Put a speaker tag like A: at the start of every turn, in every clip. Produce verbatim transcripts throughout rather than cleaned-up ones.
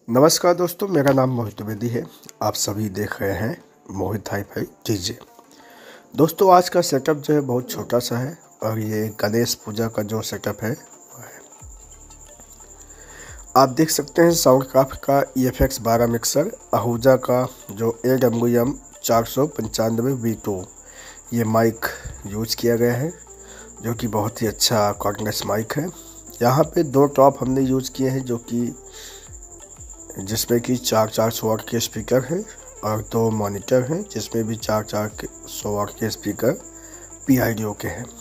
A: नमस्कार दोस्तों, मेरा नाम मोहित द्विवेदी है। आप सभी देख रहे हैं मोहित हाई-फाई डीजे। दोस्तों, आज का सेटअप जो है बहुत छोटा सा है और ये गणेश पूजा का जो सेटअप है वो है। आप देख सकते हैं साउंडक्राफ्ट का ई एफ एक्स बारह मिक्सर, आहूजा का जो ए डब्ल्यू एम चार सौ पंचानवे वी टू ये माइक यूज किया गया है, जो कि बहुत ही अच्छा कॉर्डलेस माइक है। यहाँ पे दो टॉप हमने यूज किए हैं, जो कि जिसमें कि चार चार सौ वाट के स्पीकर हैं और दो मॉनिटर हैं जिसमें भी चार चार सौ वाट के speaker P I D O के हैं।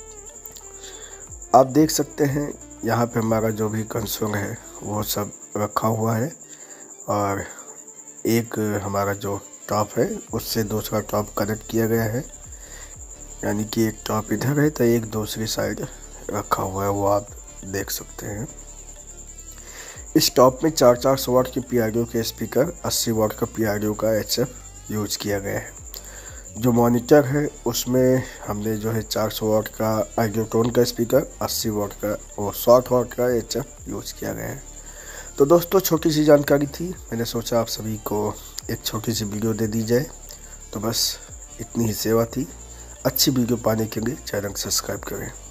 A: आप देख सकते हैं यहाँ पे हमारा जो भी कंसोल है वो सब रखा हुआ है और एक हमारा जो टॉप है उससे दूसरा टॉप कनेक्ट किया गया है, यानी कि एक टॉप इधर है तो एक दूसरी साइड रखा हुआ है, वो आप देख सकते हैं। इस टॉप में चार चार सौ वाट के पी आई डी ओ के स्पीकर, अस्सी वाट का पी आई डी ओ का एच एफ यूज किया गया है। जो मॉनिटर है उसमें हमने जो है चार सौ वाट का आइडियोटोन का स्पीकर, अस्सी वाट का और सौ वाट का एच एफ यूज किया गया है। तो दोस्तों, छोटी सी जानकारी थी, मैंने सोचा आप सभी को एक छोटी सी वीडियो दे दी जाए। तो बस इतनी ही सेवा थी। अच्छी वीडियो पाने के लिए चैनल सब्सक्राइब करें।